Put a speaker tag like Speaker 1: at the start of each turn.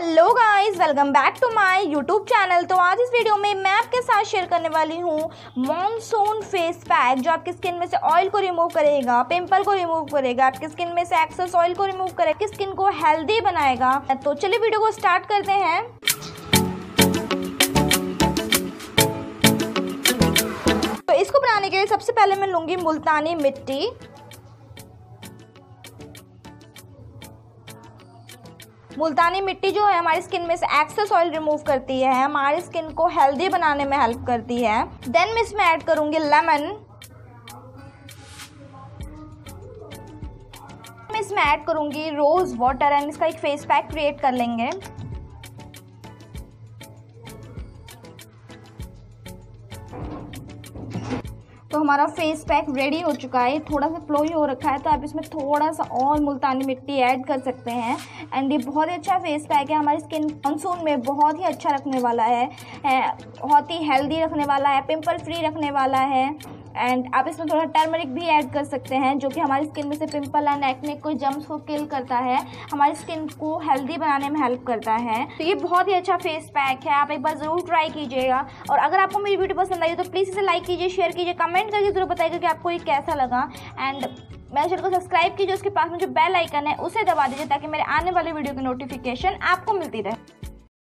Speaker 1: Hello guys, welcome back to my YouTube channel. तो आज इस वीडियो में मैं आपके साथ शेयर करने वाली हूँ मॉनसून फेस पैक, जो आपकी स्किन में से ऑयल को रिमूव करेगा, पिंपल को रिमूव करेगा, आपकी स्किन में से एक्सेस ऑयल को रिमूव करेगा, स्किन को हेल्दी बनाएगा। तो चलिए वीडियो को स्टार्ट करते हैं। तो इसको बनाने के लिए सबसे पहले मैं लूंगी मुल्तानी मिट्टी। मुल्तानी मिट्टी जो है हमारी स्किन में से एक्सेस ऑयल रिमूव करती है, हमारी स्किन को हेल्दी बनाने में हेल्प करती है। देन मैं इसमें ऐड करूंगी लेमन। मैं इसमें ऐड करूंगी रोज वाटर एंड इसका एक फेस पैक क्रिएट कर लेंगे। तो हमारा फेस पैक रेडी हो चुका है। थोड़ा सा फ्लोई हो रखा है, तो आप इसमें थोड़ा सा और मुल्तानी मिट्टी ऐड कर सकते हैं। एंड ये बहुत ही अच्छा फेस पैक है, हमारी स्किन मानसून में बहुत ही अच्छा रखने वाला है, बहुत ही हेल्दी रखने वाला है, पिंपल फ्री रखने वाला है। एंड आप इसमें थोड़ा टर्मरिक भी ऐड कर सकते हैं, जो कि हमारी स्किन में से पिंपल एंड एक्ने को जम्स को किल करता है, हमारी स्किन को हेल्दी बनाने में हेल्प करता है। तो ये बहुत ही अच्छा फेस पैक है, आप एक बार ज़रूर ट्राई कीजिएगा। और अगर आपको मेरी वीडियो पसंद आई तो प्लीज़ इसे लाइक कीजिए, शेयर कीजिए, कमेंट करके जरूर बताइएगा कि आपको ये कैसा लगा। एंड मेरे चैनल को सब्सक्राइब कीजिए, उसके पास में जो बेल आइकन है उसे दबा दीजिए, ताकि मेरे आने वाले वीडियो की नोटिफिकेशन आपको मिलती रहे।